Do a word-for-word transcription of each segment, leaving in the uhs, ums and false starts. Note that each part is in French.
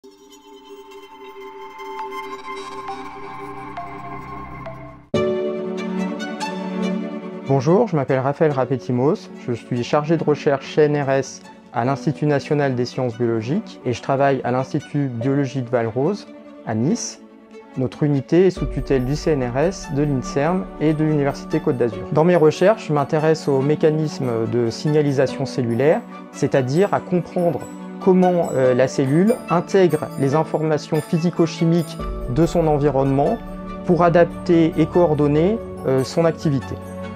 Bonjour, je m'appelle Raphaël Rapetimos, je suis chargé de recherche C N R S à l'Institut national des sciences biologiques et je travaille à l'Institut biologie de Val-Rose à Nice. Notre unité est sous tutelle du C N R S, de l'INSERM et de l'Université Côte d'Azur. Dans mes recherches, je m'intéresse aux mécanismes de signalisation cellulaire, c'est-à-dire à comprendre comment euh, la cellule intègre les informations physico-chimiques de son environnement pour adapter et coordonner euh, son activité.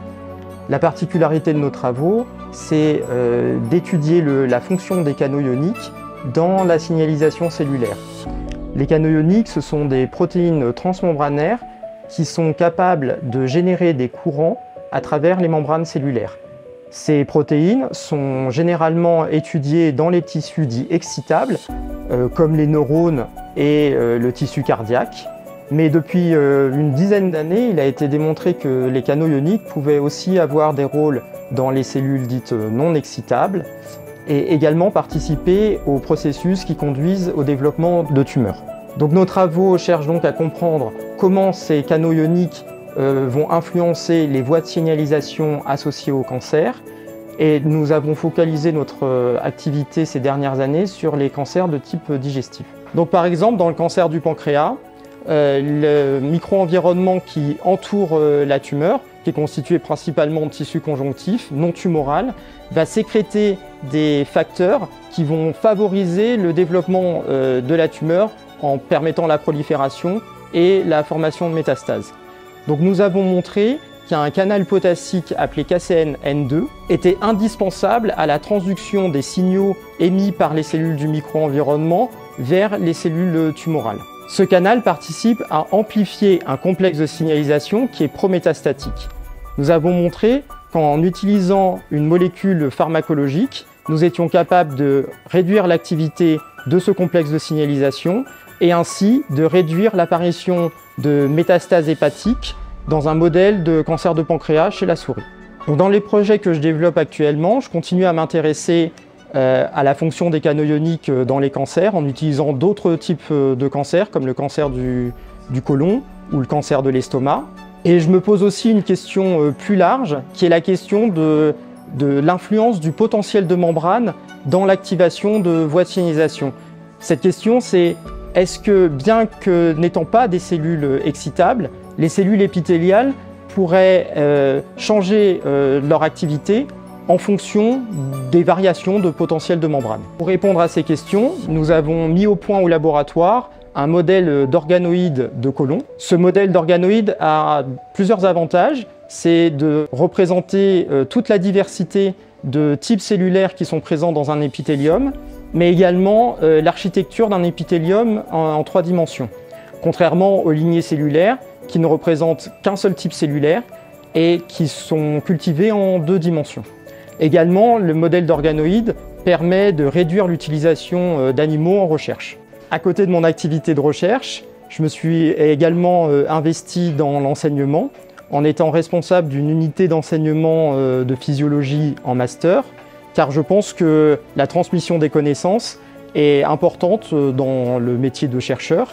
La particularité de nos travaux, c'est euh, d'étudier la fonction des canaux ioniques dans la signalisation cellulaire. Les canaux ioniques, ce sont des protéines transmembranaires qui sont capables de générer des courants à travers les membranes cellulaires. Ces protéines sont généralement étudiées dans les tissus dits excitables, euh, comme les neurones et euh, le tissu cardiaque. Mais depuis euh, une dizaine d'années, il a été démontré que les canaux ioniques pouvaient aussi avoir des rôles dans les cellules dites non excitables et également participer aux processus qui conduisent au développement de tumeurs. Donc nos travaux cherchent donc à comprendre comment ces canaux ioniques euh, vont influencer les voies de signalisation associées au cancer et nous avons focalisé notre euh, activité ces dernières années sur les cancers de type digestif. Donc par exemple, dans le cancer du pancréas, Euh, le micro-environnement qui entoure euh, la tumeur, qui est constitué principalement de tissu conjonctif, non tumoral, va sécréter des facteurs qui vont favoriser le développement euh, de la tumeur en permettant la prolifération et la formation de métastases. Donc nous avons montré qu'un canal potassique appelé K C N N deux était indispensable à la transduction des signaux émis par les cellules du micro-environnement vers les cellules tumorales. Ce canal participe à amplifier un complexe de signalisation qui est prométastatique. Nous avons montré qu'en utilisant une molécule pharmacologique, nous étions capables de réduire l'activité de ce complexe de signalisation et ainsi de réduire l'apparition de métastases hépatiques dans un modèle de cancer de pancréas chez la souris. Donc dans les projets que je développe actuellement, je continue à m'intéresser Euh, à la fonction des canaux ioniques dans les cancers en utilisant d'autres types de cancers comme le cancer du, du côlon ou le cancer de l'estomac. Et je me pose aussi une question euh, plus large qui est la question de, de l'influence du potentiel de membrane dans l'activation de voies de signalisation. Cette question c'est est-ce que bien que n'étant pas des cellules excitables, les cellules épithéliales pourraient euh, changer euh, leur activité en fonction des variations de potentiel de membrane. Pour répondre à ces questions, nous avons mis au point au laboratoire un modèle d'organoïde de côlon. Ce modèle d'organoïde a plusieurs avantages. C'est de représenter euh, toute la diversité de types cellulaires qui sont présents dans un épithélium, mais également euh, l'architecture d'un épithélium en, en trois dimensions. Contrairement aux lignées cellulaires qui ne représentent qu'un seul type cellulaire et qui sont cultivées en deux dimensions. Également, le modèle d'organoïde permet de réduire l'utilisation d'animaux en recherche. À côté de mon activité de recherche, je me suis également investi dans l'enseignement en étant responsable d'une unité d'enseignement de physiologie en master, car je pense que la transmission des connaissances est importante dans le métier de chercheur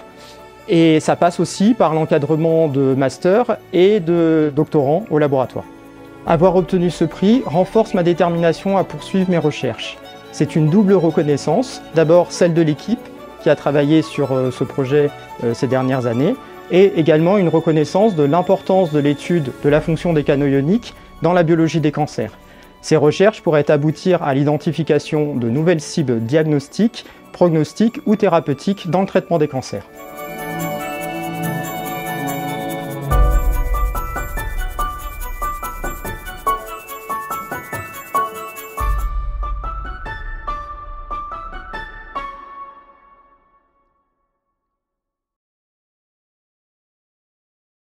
et ça passe aussi par l'encadrement de master et de doctorants au laboratoire. Avoir obtenu ce prix renforce ma détermination à poursuivre mes recherches. C'est une double reconnaissance, d'abord celle de l'équipe qui a travaillé sur euh, ce projet euh, ces dernières années, et également une reconnaissance de l'importance de l'étude de la fonction des canaux ioniques dans la biologie des cancers. Ces recherches pourraient aboutir à l'identification de nouvelles cibles diagnostiques, prognostiques ou thérapeutiques dans le traitement des cancers.